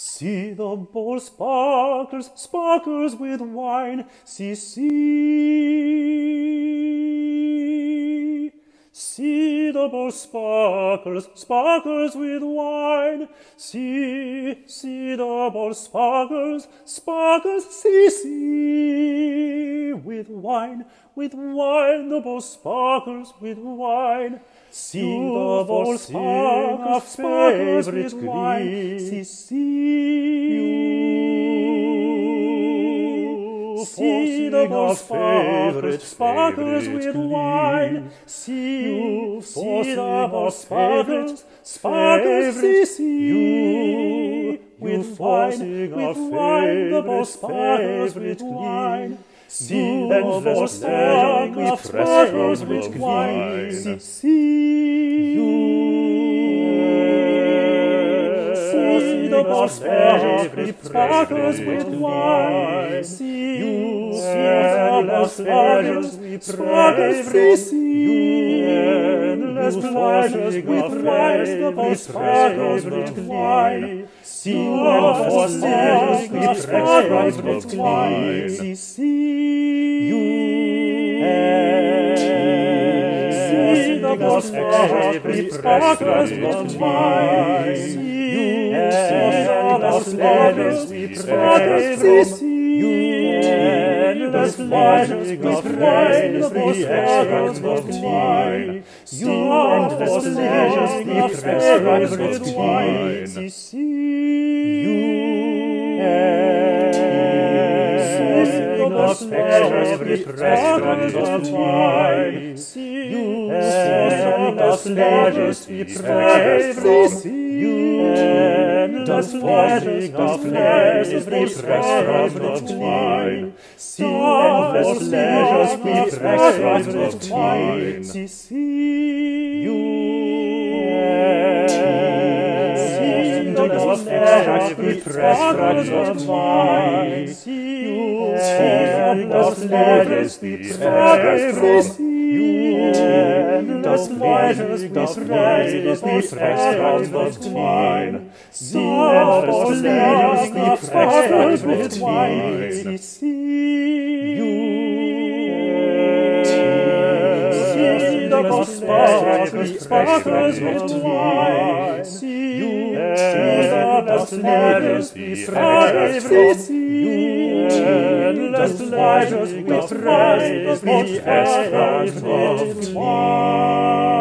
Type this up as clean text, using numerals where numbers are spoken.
See the bowl sparkles, sparkles with wine. See, see. See the bowl sparkles, sparkles with wine. See, see the bowl sparkles, sparkles, see, see. With wine, the bowl sparkles with wine. See the bowl sparkles, sparkles with wine. See, see the bowl sparkles, sparkles with wine. See, see the bowl sparkles, sparkles, see, with wine, the bowl sparkles with wine. See endless pleasure, sparkles with wine. See, see the bowl sparkles with wine. See, endless pleasures, sparkles, see, endless pleasures with wine, the bowl sparkles with wine. See, endless pleasures, sparkles with wine. See, see the bowl sparkles, sparkles with wine. See, endless pleasures, sparkles, see, endless pleasures with wine, the bowl sparkles with wine. See, endless pleasures with wine. See, endless pleasures with wine. See, endless pleasures with endless pleasures with wine. See, endless pleasures with wine. See, endless pleasures with wine. See, endless pleasures with endless pleasures with wine. See, endless pleasures with wine. See, the bowl sparkles with wine. See, endless pleasures with endless pleasures with wine.